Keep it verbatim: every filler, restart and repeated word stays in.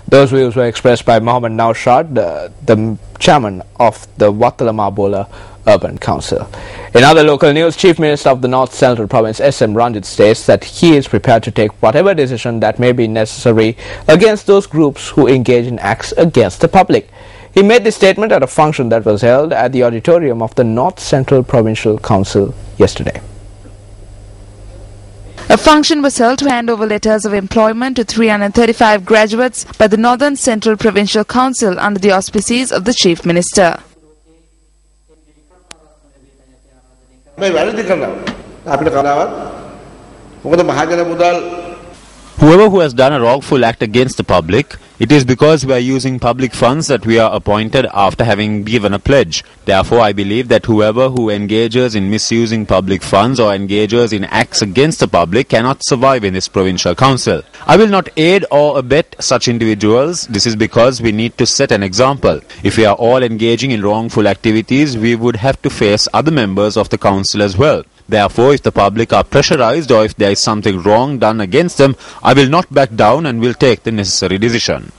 Those views were expressed by Mohammed Naushad, uh, the chairman of the Wattala Mabola Urban Council. In other local news, Chief Minister of the North Central Province S M Ranjit states that he is prepared to take whatever decision that may be necessary against those groups who engage in acts against the public. He made this statement at a function that was held at the auditorium of the North Central Provincial Council yesterday. A function was held to hand over letters of employment to three hundred thirty-five graduates by the Northern Central Provincial Council under the auspices of the Chief Minister. Whoever who has done a wrongful act against the public, it is because we are using public funds that we are appointed after having given a pledge. Therefore, I believe that whoever who engages in misusing public funds or engages in acts against the public cannot survive in this provincial council. I will not aid or abet such individuals. This is because we need to set an example. If we are all engaging in wrongful activities, we would have to face other members of the council as well. Therefore, if the public are pressurized or if there is something wrong done against them, I will not back down and will take the necessary decision.